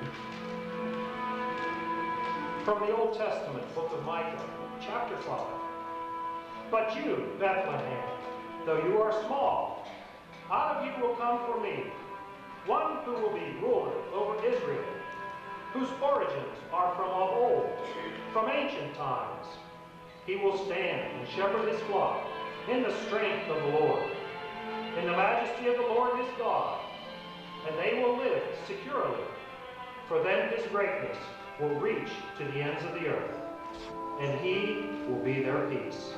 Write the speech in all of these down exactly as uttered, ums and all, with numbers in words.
From the Old Testament, book of Micah, chapter five. But you, Bethlehem, though you are small, out of you will come for me one who will be ruler over Israel, whose origins are from of old, from ancient times. He will stand and shepherd his flock in the strength of the Lord, in the majesty of the Lord his God, and they will live securely. For then his greatness will reach to the ends of the earth, and he will be their peace.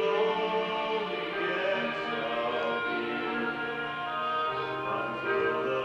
Until the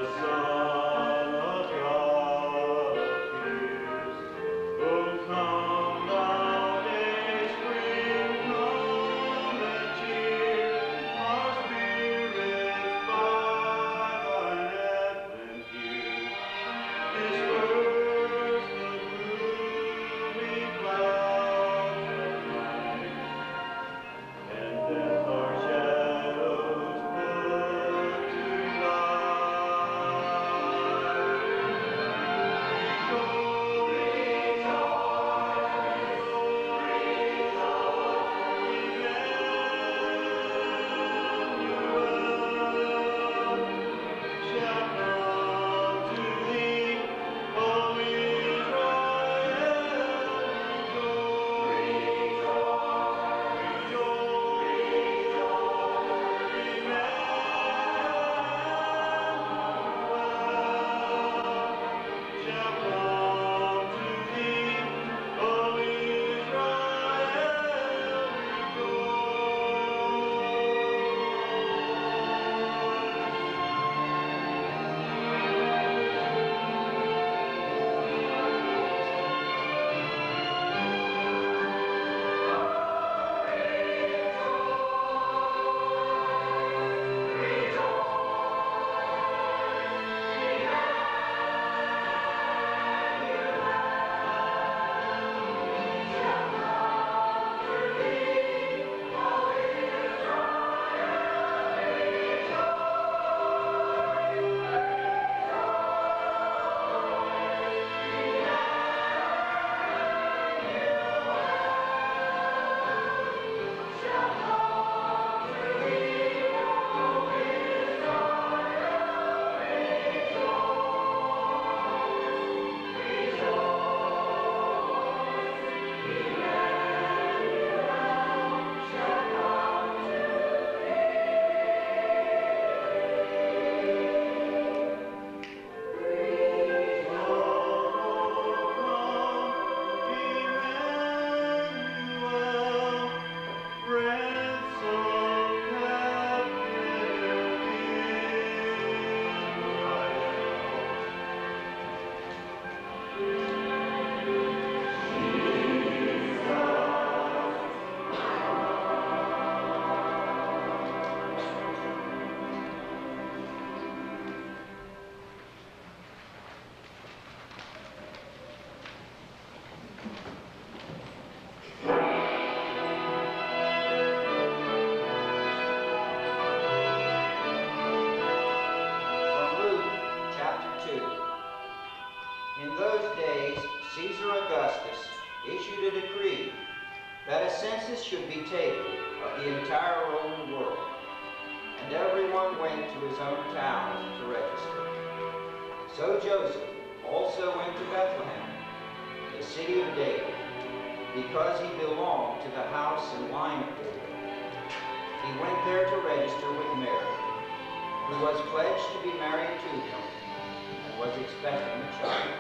days, Caesar Augustus issued a decree that a census should be taken of the entire Roman world, and everyone went to his own town to register. So Joseph also went to Bethlehem, the city of David, because he belonged to the house and line of David. He went there to register with Mary, who was pledged to be married to him and was expecting a child.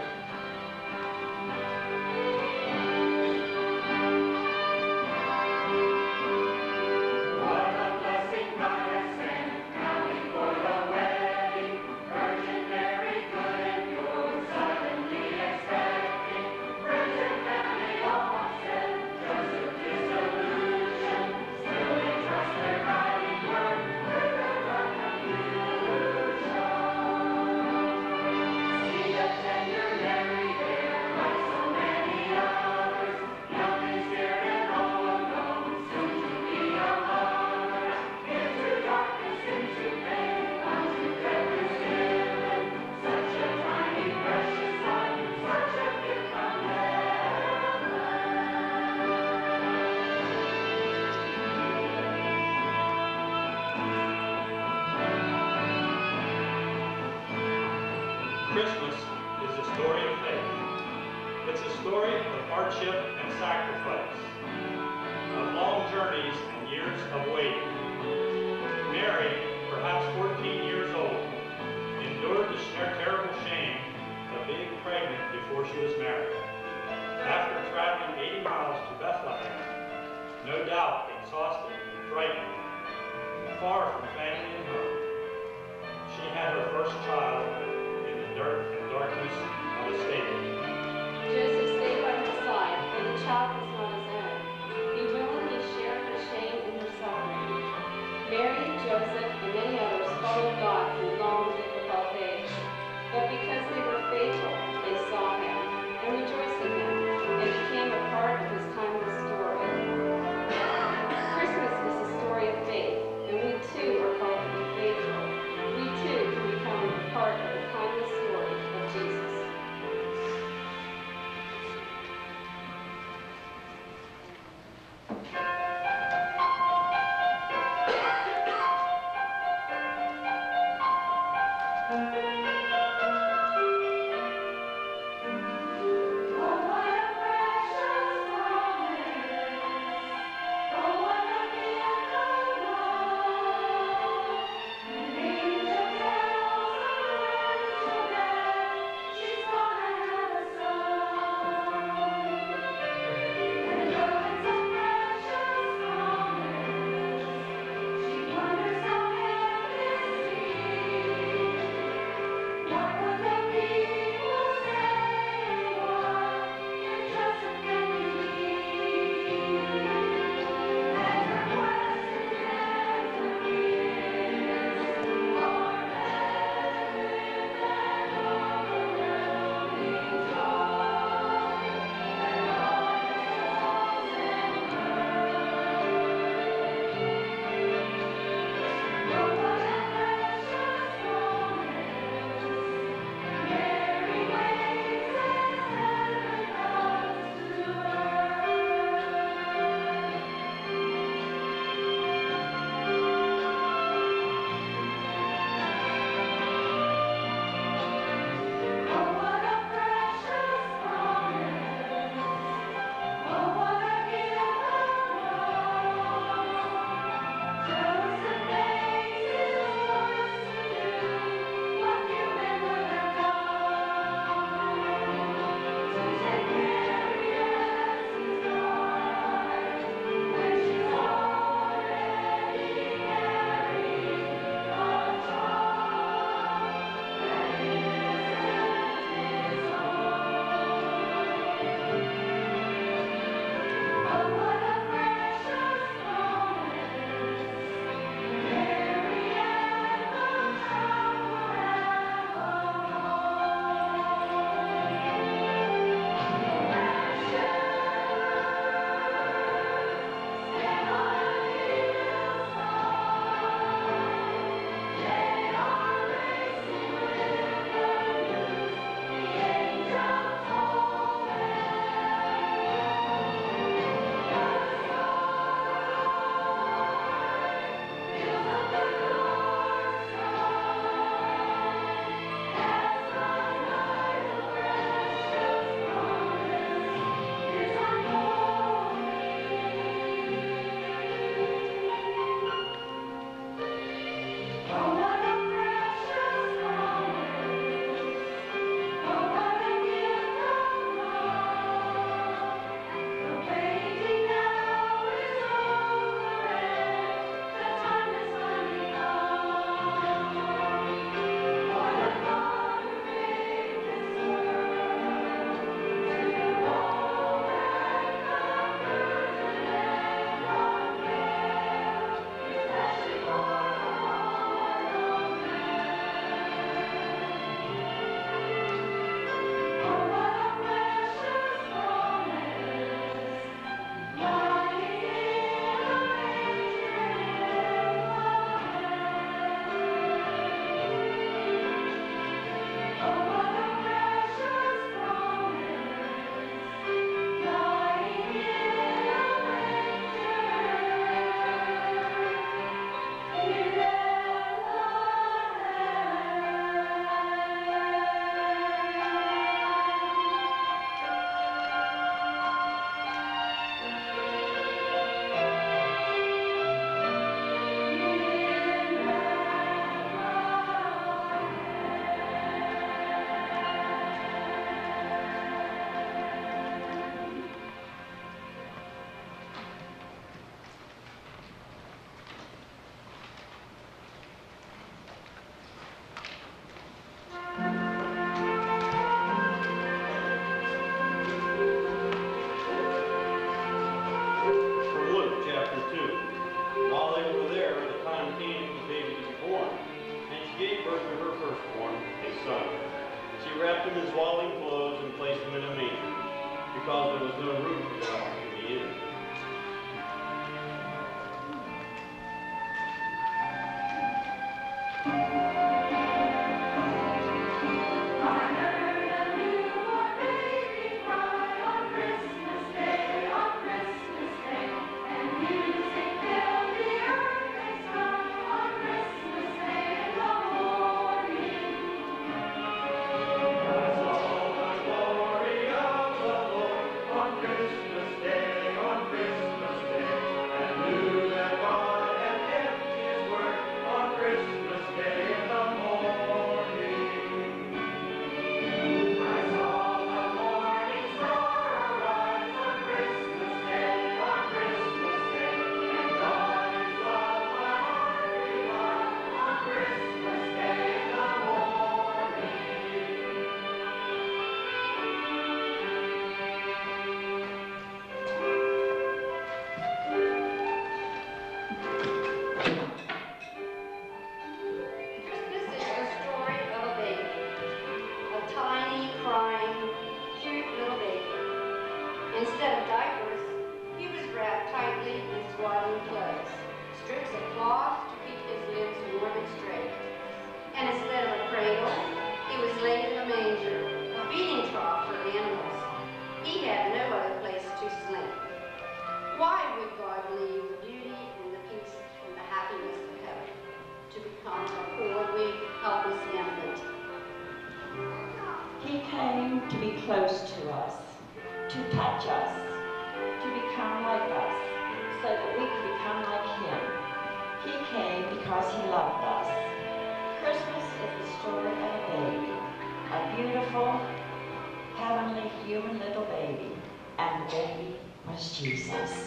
Christmas is a story of faith. It's a story of hardship and sacrifice, of long journeys and years of waiting. Mary, perhaps fourteen years old, endured the terrible shame of being pregnant before she was married. After traveling eighty miles to Bethlehem, no doubt exhausted and frightened, far from family and home, she had her first child in the dirt and darkness of a stable. Joseph stayed by her side, for the child was not his own. He willingly shared her shame and her suffering. Mary, Joseph, and many others followed God through long, difficult days. But because they were faithful, they saw him and rejoiced in him, and became a part of his timeless story. Christmas is a story of faith, and we too are called to be faithful. We too can become a part of the timeless story of Jesus. because there was no room for them in the inn. Instead of diapers, he was wrapped tightly in swaddling clothes, strips of cloth to keep his limbs warm and straight. And instead of a cradle, he was laid in a manger, a feeding trough for animals. He had no other place to sleep. Why would God leave the beauty and the peace and the happiness of heaven to become a poor, weak, helpless infant? He came to be close to us, to touch us, to become like us, so that we could become like him. He came because he loved us. Christmas is the story of a baby, a beautiful, heavenly, human little baby, and the baby was Jesus.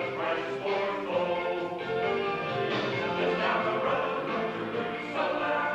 Now the road to Jerusalem.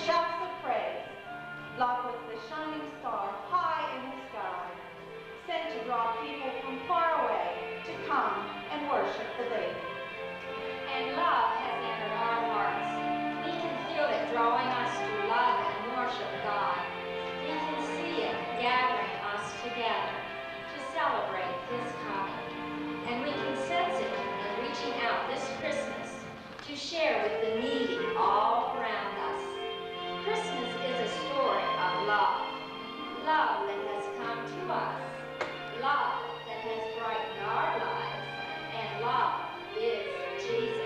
shouts of praise. Love was the shining star high in the sky, sent to draw people from far away to come and worship the baby. And love has entered our hearts. We can feel it drawing us to love and worship God. We can see it gathering us together to celebrate His coming. And we can sense it in reaching out this Christmas to share with the needy all around us. Christmas is a story of love. Love that has come to us. Love that has brightened our lives. And love is Jesus.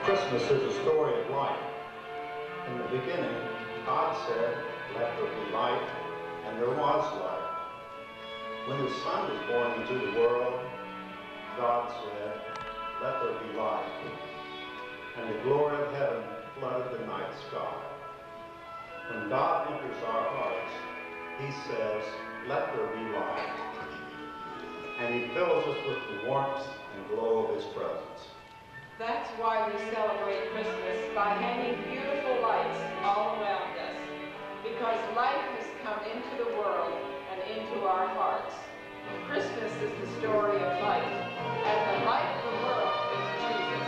Christmas is a story of life. In the beginning, God said, "Let there be light," and there was light. When His Son was born into the world, God said, "Let there be light." And the glory of heaven flooded the night sky. When God enters our hearts, He says, "Let there be light." And He fills us with the warmth and glow of His presence. That's why we celebrate Christmas by hanging beautiful lights all around us, because light has come into the world and into our hearts. Christmas is the story of light, and the light of the world is Jesus.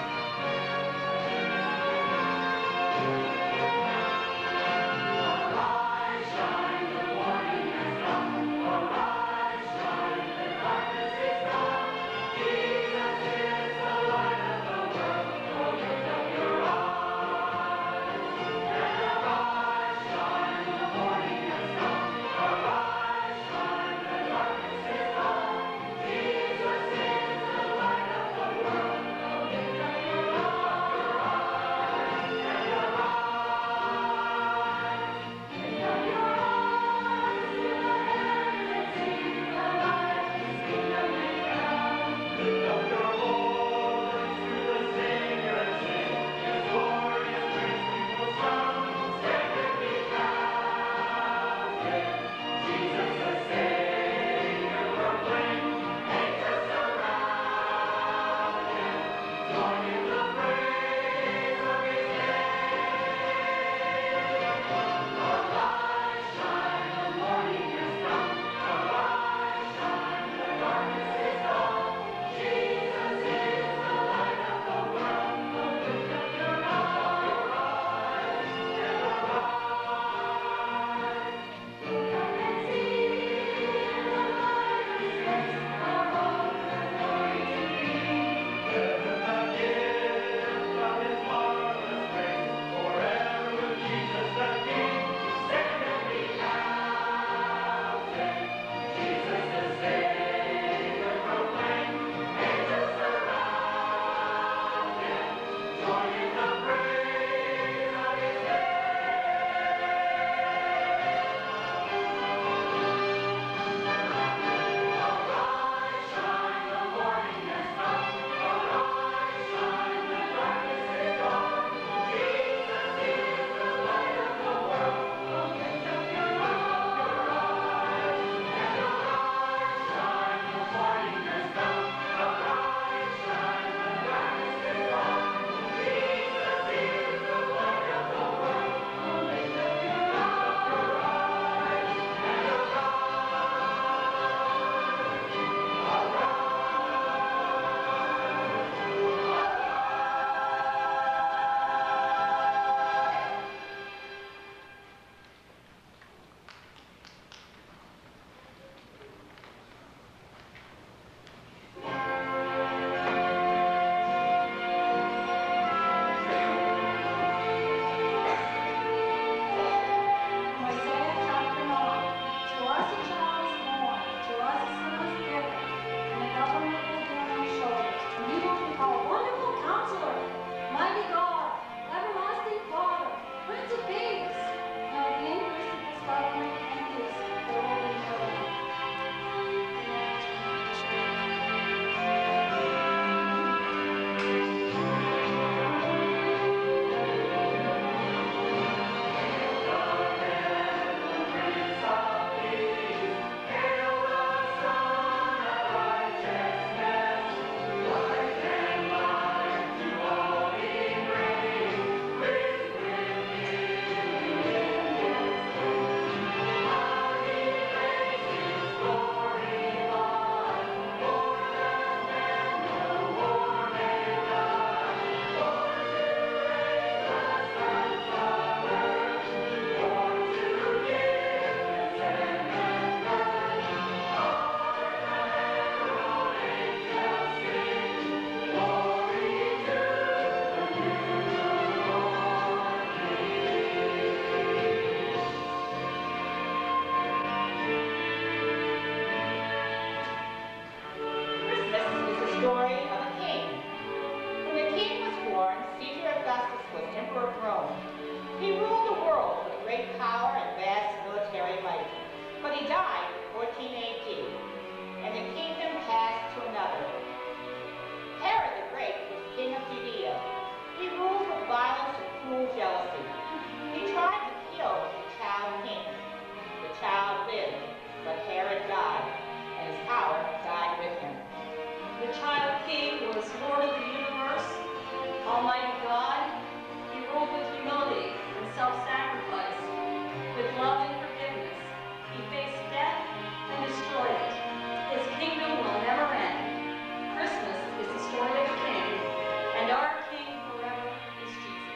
Yeah. Rome. He ruled the world with great power and vast military might, but he died in fourteen A D, and the kingdom passed to another. Herod the Great was king of Judea. He ruled with violence and cruel jealousy. He tried to kill the child king. The child lived, but Herod died, and his power died with him. The child king was Lord of the universe, Almighty God. He ruled with humility and self-sacrifice, with love and forgiveness. He faced death and destroyed it. His kingdom will never end. Christmas is the story of a king, and our king forever is Jesus.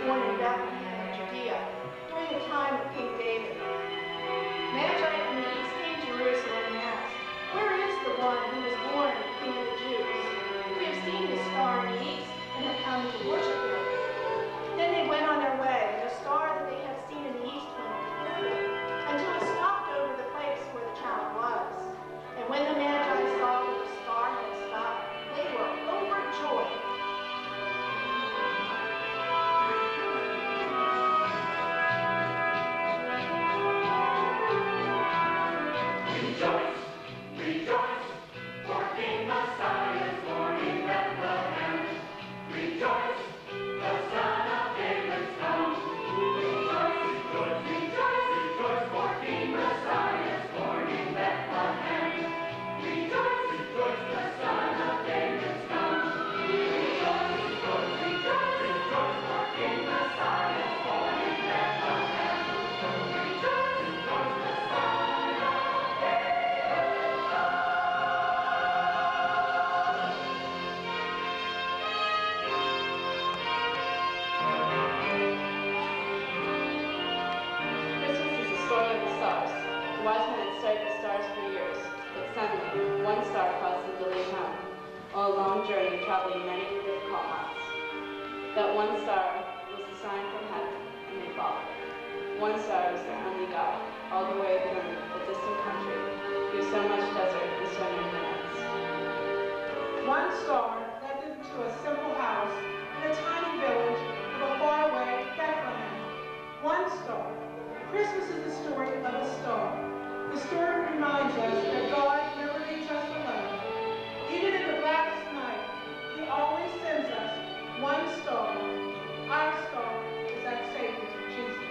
born in Bethlehem of Judea during the time of King David. Magi from the east came to Jerusalem and asked, "Where is the one who was born King of the Jews? We have seen his star in the east and have come to worship him." Then they went on their way, and the star that they had seen in the east went before them, until it stopped over the place where the child was. And when the Magi saw that the star had stopped, they were overjoyed. Rejoice, rejoice, for King Messiah is born in Bethlehem. Rejoice, the Son of David's come. Rejoice, rejoice, rejoice, rejoice, for King Messiah is born in Bethlehem. Rejoice, rejoice, the Son of David's come. Rejoice, rejoice, rejoice, rejoice, for King Messiah is born in Bethlehem. Rejoice, rejoice, the Son of David's come. Christmas is the story of the stars. The wise men had studied the stars for years, but suddenly, one star caused them to leave home on a long journey traveling many difficult months. That one star was a sign from heaven, and they followed it. One star was their only guide, all the way from a distant country, through so much desert and so many minutes. One star led them to a simple house in a tiny village of a faraway Bethlehem. One star. Christmas is the story of a star. The story reminds us that God never leaves us alone. Even in the blackest night, He always sends us one star. Our star is that Savior, Jesus.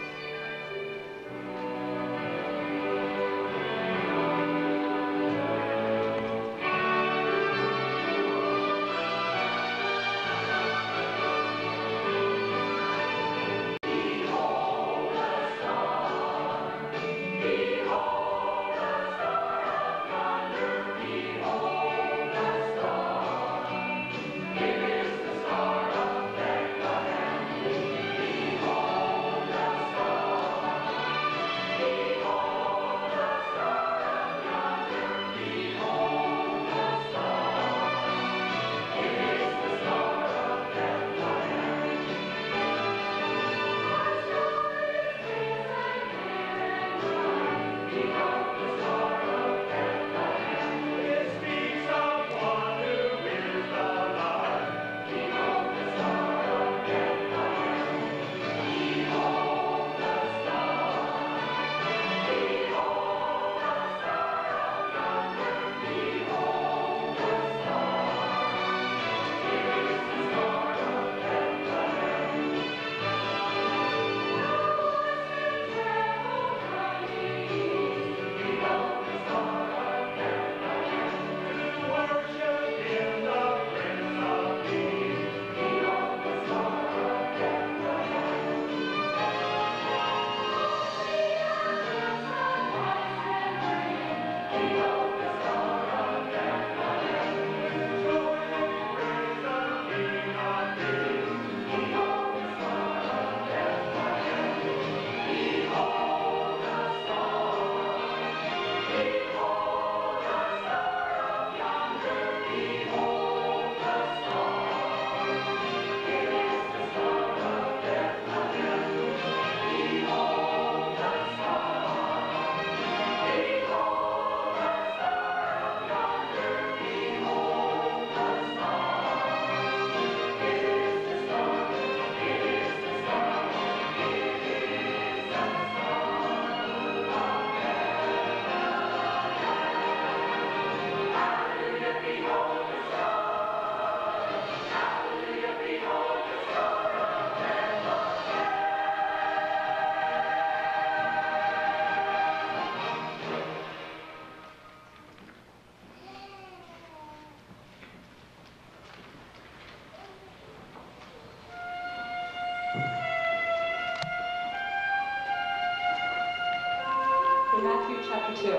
Matthew chapter two.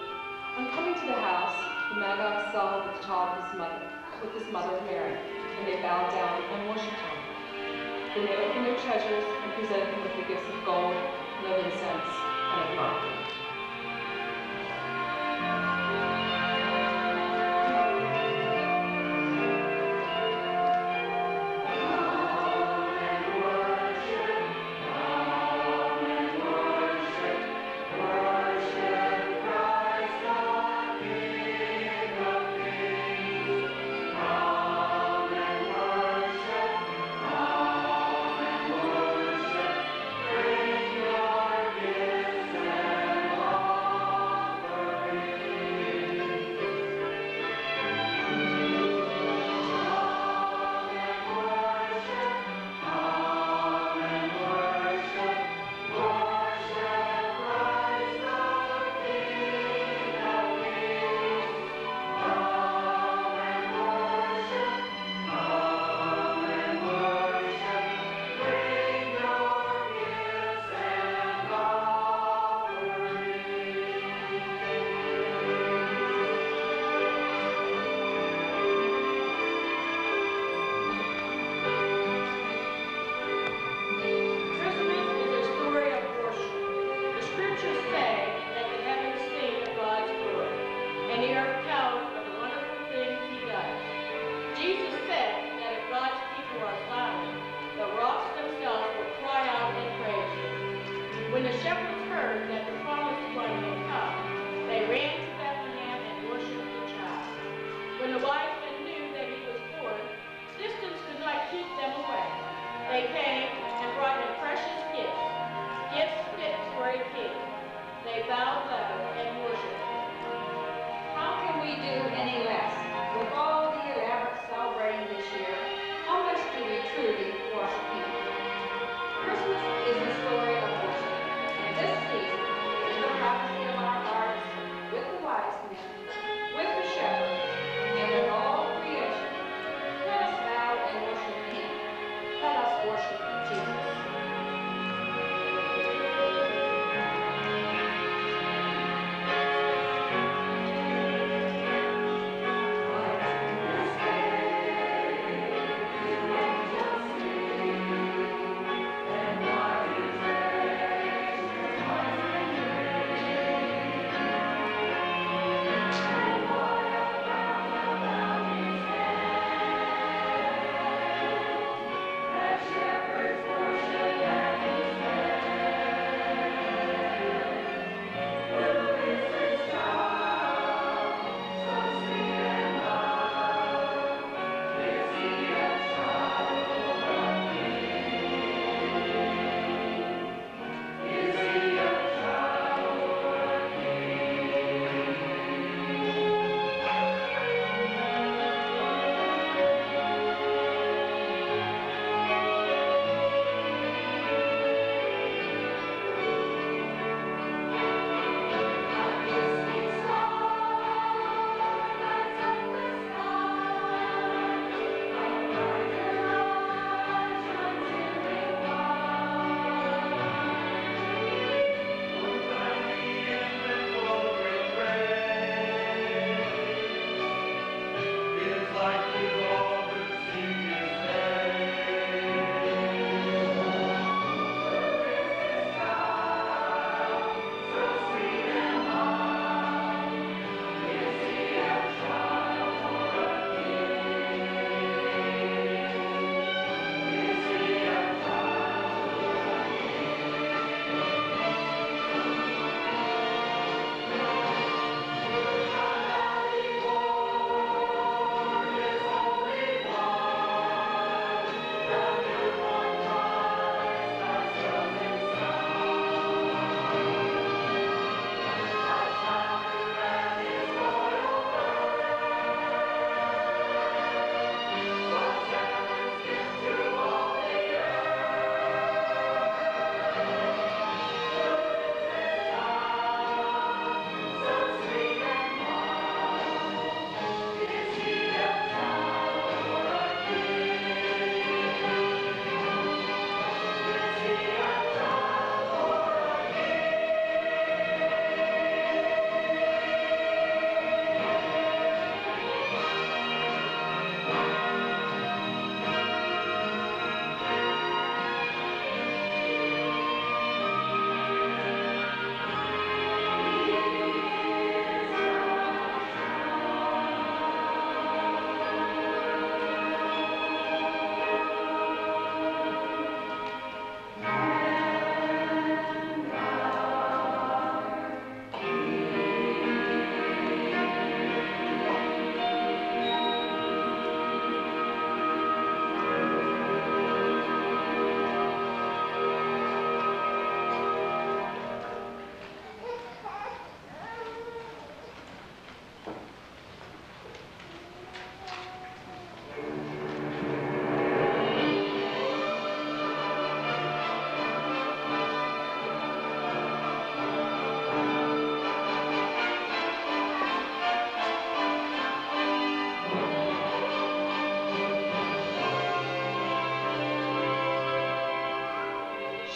On coming to the house, the Magi saw that the child was mother, with his mother Mary, and they bowed down and worshipped him. Then they opened their treasures and presented him with the gifts of gold, and of incense, and of myrrh. When the shepherds heard that the promised one had come, they ran to Bethlehem and worshipped the child. When the wise men knew that he was born, distance could not keep them away. They came and brought him precious gifts, gifts fit for a king. They bowed low and worshipped him. How can we do any less? With all the elaborate celebrating this year, how much do we truly worship him? Christmas is the story of worship, and this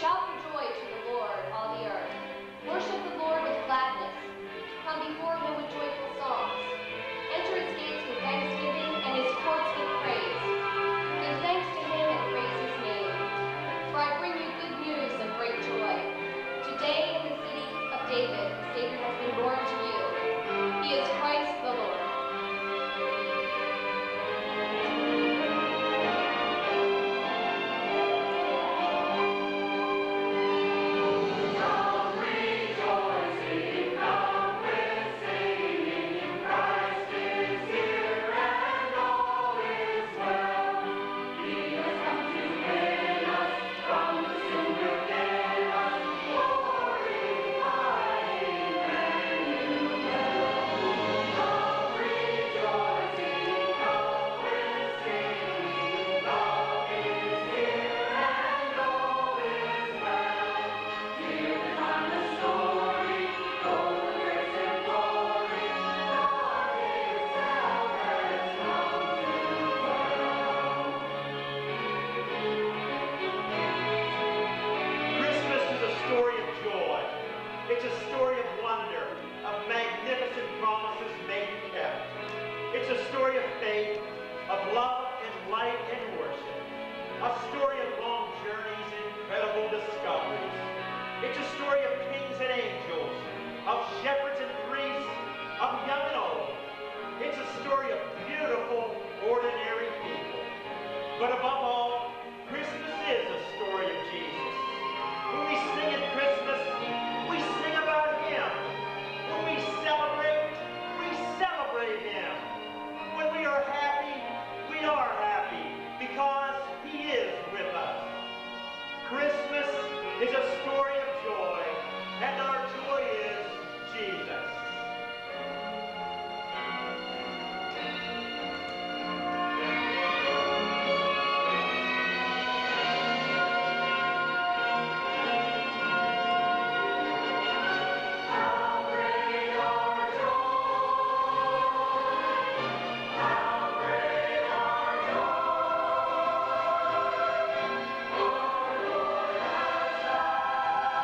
Shout for joy to the Lord, all the earth. Worship the Lord with gladness. Come before him with joyful songs. Enter his gates with thanksgiving and his courts with praise. Give thanks to him and praise his name. For I bring you good news of great joy. Today in the city of David, a Savior has been born to you. He is Christ the Lord. Our Lord has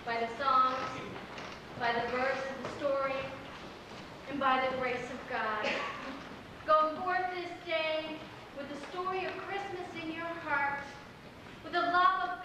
by the songs, by the verse of the story, and by the grace of God. Go forth this day with the story of Christmas in your heart, with the love of